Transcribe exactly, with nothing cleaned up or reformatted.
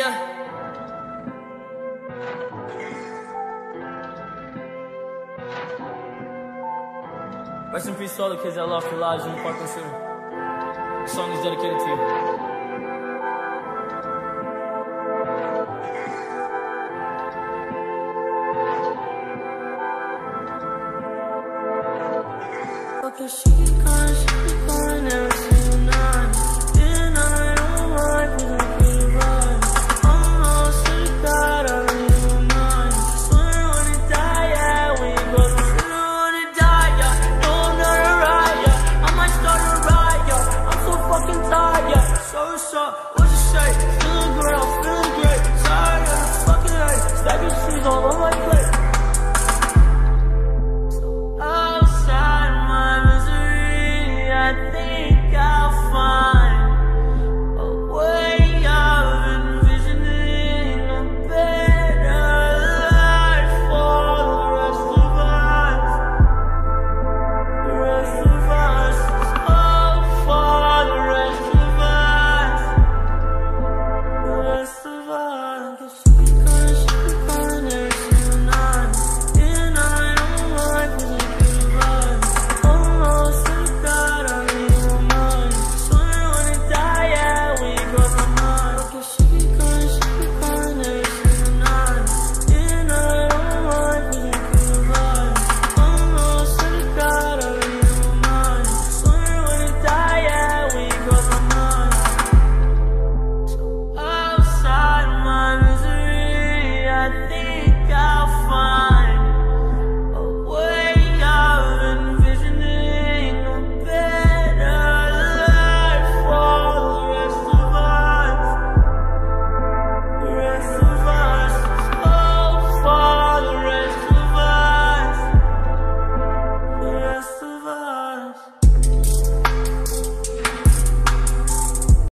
ya. Rest in peace to all the kids that lost their lives in the Parkland shooting. This song is dedicated to you. Fuck your shit.